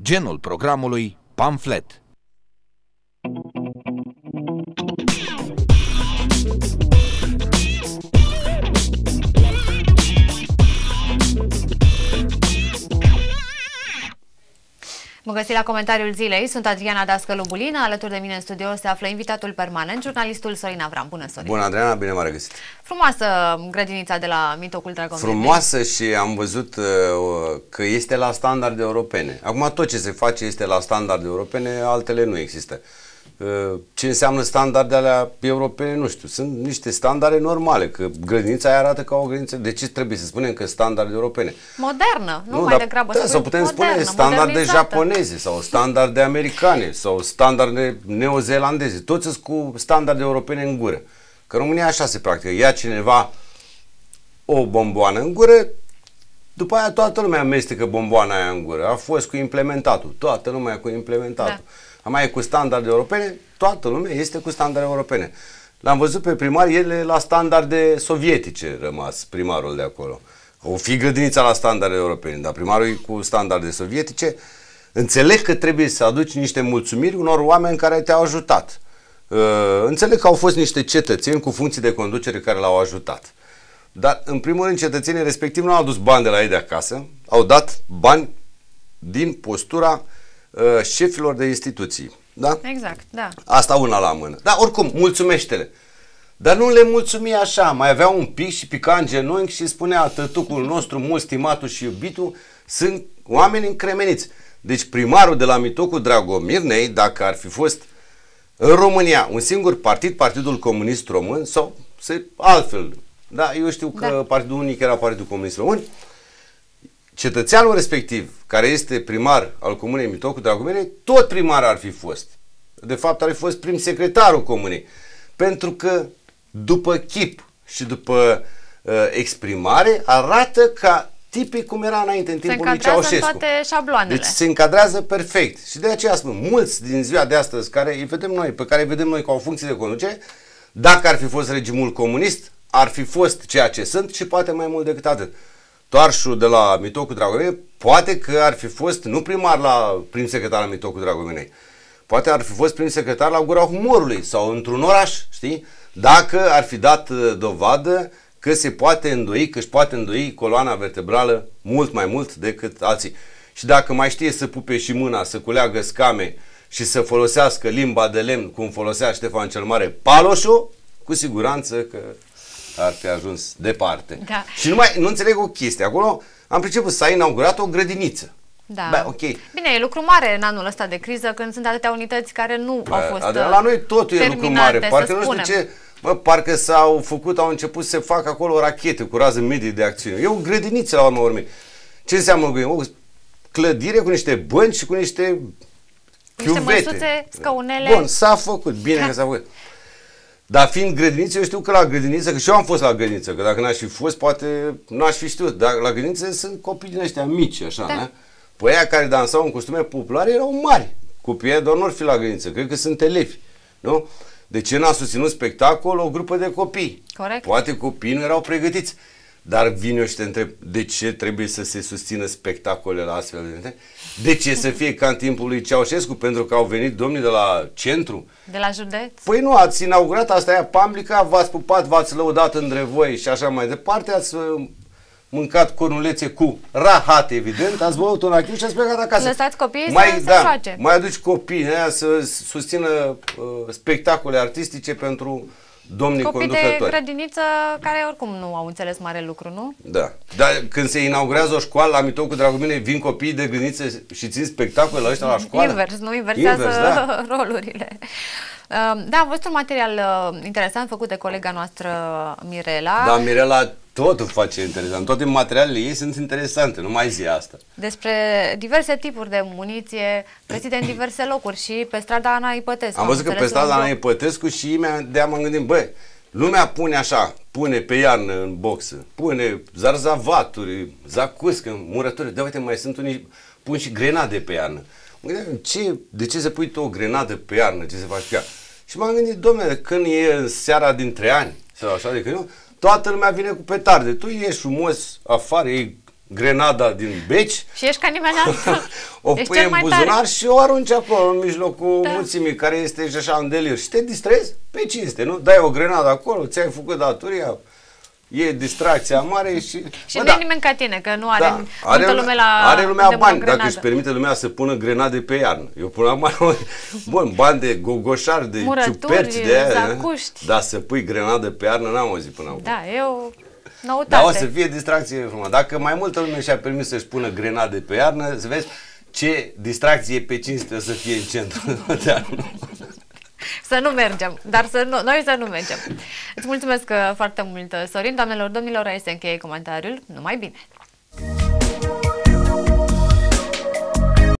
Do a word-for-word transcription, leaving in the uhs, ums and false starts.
Genul programului pamflet. Mă găsi la comentariul zilei, sunt Adriana Dascălu Bulina, alături de mine în studio se află invitatul permanent, jurnalistul Sorin Avram. Bună, Sorin! Bună, Adriana, bine m-a regăsit! Frumoasă grădinița de la Mitocul Dragomirnei. Frumoasă și am văzut uh, că este la standarde europene. Acum tot ce se face este la standarde europene, altele nu există. Uh, ce înseamnă standarde alea europene, nu știu, sunt niște standarde normale, că grădinița aia arată ca o grădiniță. De ce trebuie să spunem că standarde europene? Modernă, nu, nu mai dar, degrabă da, sau putem modernă, spune standarde japoneze sau standarde americane sau standarde neozeelandeze. Toți sunt cu standarde europene în gură. Că în România așa se practică. Ia cineva o bomboană în gură, după aia toată lumea amestecă bomboana aia în gură. A fost cu implementatul. Toată lumea cu implementatul. Da. Mai e cu standarde europene, toată lumea este cu standarde europene. L-am văzut pe primar, el e la standarde sovietice rămas, primarul de acolo. O fi grădinița la standarde europene, dar primarul e cu standarde sovietice. Înțeleg că trebuie să aduci niște mulțumiri unor oameni care te-au ajutat. Uh, înțeleg că au fost niște cetățeni cu funcții de conducere care l-au ajutat. Dar, în primul rând, cetățenii respectiv nu au adus bani de la ei de acasă, au dat bani din postura uh, șefilor de instituții. Da? Exact, da. Asta una la mână. Dar, oricum, mulțumește-le. Dar nu le mulțumi așa. Mai avea un pic și pica în genunchi și spunea: tătucul nostru, mult stimatul și iubitul, sunt oameni încremeniți. Deci primarul de la Mitocul Dragomirnei, dacă ar fi fost în România un singur partid, Partidul Comunist Român, sau se, altfel, da, eu știu că da. Partidul unic era Partidul Comunist Român, cetățeanul respectiv, care este primar al Comunei Mitocul Dragomirnei, tot primar ar fi fost. De fapt, ar fi fost prim secretarul Comunei. Pentru că după chip și după uh, exprimare arată ca tipic cum era înainte, în timpul lui Ceaușescu. Se încadrează în toate șabloanele. Deci se încadrează perfect. Și de aceea spun, mulți din ziua de astăzi care îi vedem noi, pe care îi vedem noi ca o funcție de conducere, dacă ar fi fost regimul comunist, ar fi fost ceea ce sunt și poate mai mult decât atât. Toarșul de la Mitocul Dragomirnei poate că ar fi fost nu primar la prim secretar la Mitocul Dragomirnei. Poate ar fi fost prim secretar la Gura Humorului sau într-un oraș, știi? Dacă ar fi dat dovadă că se poate îndoi, că își poate îndoi coloana vertebrală mult mai mult decât alții. Și dacă mai știe să pupe și mâna, să culeagă scame și să folosească limba de lemn, cum folosea Ștefan cel Mare Paloșu, cu siguranță că ar fi ajuns departe. Da. Și nu, mai, nu înțeleg o chestie. Acolo am priceput, s-a inaugurat o grădiniță. Da. Bă, okay. Bine, e lucru mare în anul ăsta de criză când sunt atâtea unități care nu Bă, au fost Adela, la noi totul e lucru mare. Parcă nu știu ce, bă, parcă s-au făcut, au început să facă acolo rachete cu rază medie de acțiune. E o grădiniță la urma urmei. Ce înseamnă o grădiniță? O clădire cu niște bănci și cu niște niște măsuțe, scăunele. Bun, s-a făcut, bine da. Că s-a făcut. Dar fiind grădiniță, eu știu că la grădiniță, că și eu am fost la grădiniță, că dacă n-aș fi fost, poate n-aș fi știut. Dar la grădiniță sunt copii din ăștia mici, așa, da. Ne? Păi aia care dansau în costume populare erau mari. Copiii doar nu ar fi la grădiniță, cred că sunt elevi, nu? De ce n-a susținut spectacol o grupă de copii? Corect. Poate copiii nu erau pregătiți. Dar vin eu și te întreb, de ce trebuie să se susțină spectacole la astfel de... De ce să fie ca în timpul lui Ceaușescu? Pentru că au venit domnii de la centru? De la județ? Păi nu, ați inaugurat asta aia Pamblica, v-ați pupat, v-ați lăudat între voi și așa mai departe, ați mâncat cornulețe cu rahat, evident, ați băut un rachiu și ați plecat acasă. Lăsați copiii mai, să da, se joace. Mai aduci copiii aia să susțină uh, spectacole artistice pentru domnii copii conducători. Copii de grădiniță care oricum nu au înțeles mare lucru, nu? Da. Dar când se inaugurează o școală la Mitocul Dragomirnei, vin copiii de grădiniță și țin spectacole la ăștia la școală? Invers, nu inversează Invers, da. rolurile. Da, am văzut un material interesant făcut de colega noastră Mirela. Da, Mirela totul face interesant. Toate materialele ei sunt interesante, nu mai zi asta. Despre diverse tipuri de muniție găsite în diverse locuri și pe strada Ana Ipătescu. Am văzut că pe strada Ana Ipătescu și imediat m-am gândit, băi, lumea pune așa, pune pe iarnă în boxă, pune zarzavaturi, zacuscă, murături. Da, uite, mai sunt unii, pun și grenade pe iarnă. Mă gândeam, ce, de ce să pui tu o grenadă pe iarnă? Ce se faci pe ea? Și m-am gândit, domnule, când e în seara dintre ani, sau așa de când eu, toată lumea vine cu petarde. Tu ieși frumos afară, iei grenada din beci, și ești ca nimeni altul. o Ești pui cel în mai buzunar tare. și o arunci acolo în mijlocul Da. mulțimii care este și așa în delir și te distrezi pe cinste, nu? Dai o grenadă acolo, ți-ai făcut datoria, e distracția mare și... Și Bă, nu e nimeni ca tine, că nu are, da, multă are, lume la are lumea îndemână bani, grenadă. dacă își permite lumea să pună grenade pe iarnă. Eu până acum, bun, bani de gogoșari, de Murături, ciuperci, de aia, zacuști. dar să pui grenadă pe iarnă n-am auzit până acum. Da, e o noutate. Dar o să fie distracție frumoasă. Dacă mai multă lume și-a permis să-și pună grenade pe iarnă, să vezi ce distracție pe cinste o să fie în centru de anul. Să nu mergem, dar să nu, noi să nu mergem. Îți mulțumesc foarte mult, Sorin. Doamnelor, domnilor, aici se încheie comentariul. Numai bine!